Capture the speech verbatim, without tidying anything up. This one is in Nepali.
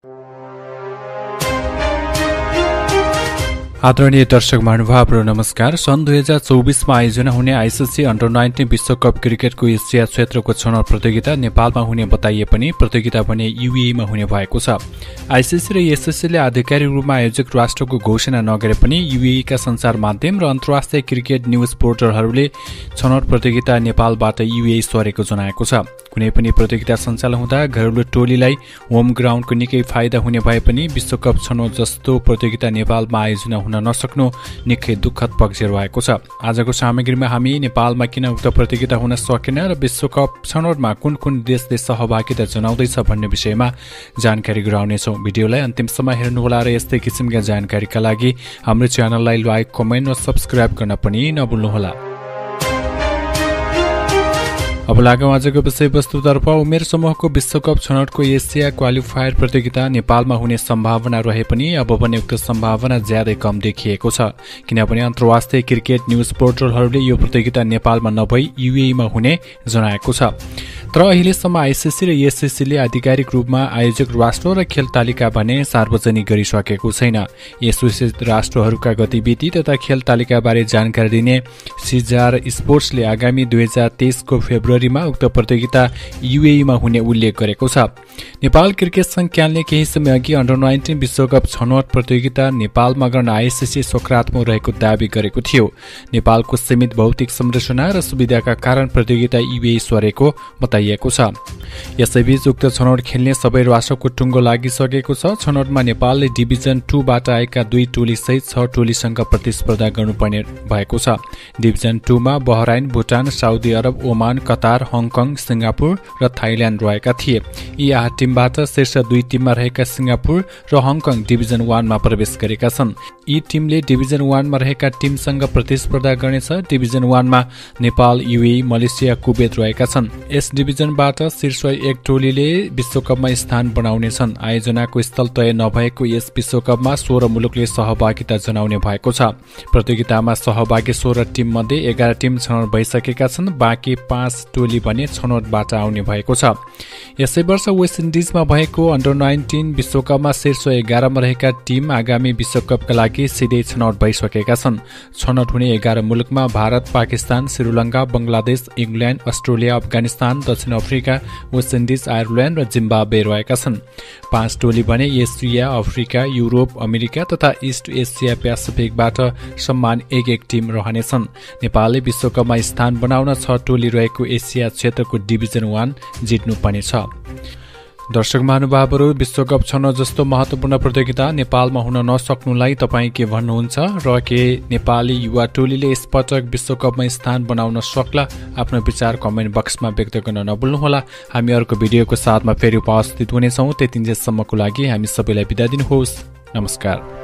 आदरणीय दर्शक महानुभावहरु नमस्कार। सन् दुई हजार चौबीसमा आयोजना हुने आइसिसी अन्डर नाइन्टिन विश्वकप क्रिकेटको एसिया क्षेत्रको छनौट प्रतियोगिता नेपालमा हुने बताइए पनि प्रतियोगिता भने युएईमा हुने भएको छ। आइसिसी र एसएससीले आधिकारिक रूपमा आयोजक राष्ट्रको घोषणा नगरे पनि युएईका सञ्चार माध्यम र अन्तर्राष्ट्रिय क्रिकेट न्यूज पोर्टलहरूले छनौट प्रतियोगिता नेपालबाट युएई सरेको जनाएको छ। कुनै पनि प्रतियोगिता सञ्चालन हुँदा घरेलु टोलीलाई होम ग्राउन्डको निकै फाइदा हुने भए पनि विश्वकप छनौट जस्तो प्रतियोगिता नेपालमा आयोजना हुन नसक्नु निकै दुःखद पक्ष रहेको छ। आजको सामग्रीमा हामी नेपालमा किन उक्त प्रतियोगिता हुन सकेन र विश्वकप छनौटमा कुन कुन देशले सहभागिता जनाउँदैछ भन्ने विषयमा जानकारी गराउनेछौँ। भिडियोलाई अन्तिमसम्म हेर्नुहोला र यस्तै किसिमका जानकारीका लागि हाम्रो च्यानललाई लाइक, कमेन्ट र सब्स्क्राइब गर्न पनि नभुल्नुहोला। अब लागौं आजको विषयवस्तुतर्फ। उमेर समूहको विश्वकप छनौटको एसिया क्वालिफायर प्रतियोगिता नेपालमा हुने सम्भावना रहे पनि अब भने उक्त सम्भावना ज्यादै कम देखिएको छ, किनभने अन्तर्राष्ट्रिय क्रिकेट न्यूज पोर्टलहरूले यो प्रतियोगिता नेपालमा नभई युएईमा हुने जनाएको छ। तर अहिलेसम्म आइसिसी र एसएससीले आधिकारिक रूपमा आयोजक राष्ट्र र खेल तालिका भने सार्वजनिक गरिसकेको छैन। एसोसिएट राष्ट्रहरूका गतिविधि तथा खेल तालिकाबारे जानकारी दिने सिजार स्पोर्ट्सले आगामी दुई हजार तेइसको फेब्रुअरीमा उक्त प्रतियोगिता युएईमा हुने उल्लेख गरेको छ। नेपाल क्रिकेट संघले केही समय अघि अन्डर नाइन्टिन विश्वकप छनौट प्रतियोगिता नेपालमा गर्न आइसिसी सकारात्मक रहेको दावी गरेको थियो। नेपालको सीमित भौतिक संरचना र सुविधाका कारण प्रतियोगिता युएई सरेको बताइएको छ। यसैबीच उक्त छनौट खेल्ने सबै राष्ट्रको टुङ्गो लागिसकेको छ। छनौटमा नेपालले डिभिजन टू बाट आएका दुई टोली सहित छ टोलीसँग प्रतिस्पर्धा गर्नुपर्ने भएको छ। डिभिजन टू मा Bahrain, Bhutan, Saudi Arab, Oman, Qatar, Hong Kong, Singapore र थाइल्याण्ड रहेका थिए। यी आठ टिमबाट शीर्ष दुई टिममा रहेका सिंगापुर र हङकङ डिभिजन वानमा प्रवेश गरेका छन्। यी टिमले डिभिजन वानमा रहेका टिमसँग प्रतिस्पर्धा गर्नेछ। डिभिजन वानमा नेपाल, युएई, मलेसिया, कुवेत रहेका छन्। यस डिभिजनबाट शीर्ष एक टोलीले विश्वकपमा स्थान बनाउनेछन्। आयोजनाको स्थल तय नभएको यस विश्वकपमा सोह्र मुलुकले सहभागिता जनाउने भएको छ। प्रतियोगितामा सहभागी सोह्र टिम मध्ये एघार टिम छनौट भइसकेका छन्। बाँकी पाँच टोली भने छनौटबाट आउने भएको छ। यसै वर्ष वेस्ट इन्डिजमा भएको अन्डर नाइन्टिन विश्वकपमा शीर्ष एघारमा रहेका टिम आगामी विश्वकपका लागि सिधै छनौट भइसकेका छन्। छनौट हुने एघार मुलुकमा भारत, पाकिस्तान, श्रीलङ्का, बंगलादेश, इङ्ल्याण्ड, अस्ट्रेलिया, अफगानिस्तान, दक्षिण अफ्रिका, वेस्ट इन्डिज, आयरल्याण्ड र जिम्बाब्वे रहेका छन्। पाँच टोली भने एसिया, अफ्रिका, युरोप, अमेरिका तथा इस्ट एसिया पेसिफिकबाट सम्मान एक एक टिम रहनेछन्। नेपालले विश्वकपमा स्थान बनाउन छ टोली रहेको एसिया क्षेत्रको डिभिजन वान जित्नुपर्नेछ। दर्शक महानुभावहरु, विश्वकप छनौट जस्तो महत्वपूर्ण प्रतियोगिता नेपालमा हुन नसक्नुलाई तपाईँ के भन्नुहुन्छ र के नेपाली युवा टोलीले यसपटक विश्वकपमा स्थान बनाउन सक्ला? आफ्नो विचार कमेन्ट बक्समा व्यक्त गर्न नभुल्नुहोला। हामी अर्को भिडियोको साथमा फेरि उपस्थित हुनेछौँ। त्यतिन्जेलसम्मको लागि हामी सबैलाई बिदा दिनुहोस्। नमस्कार।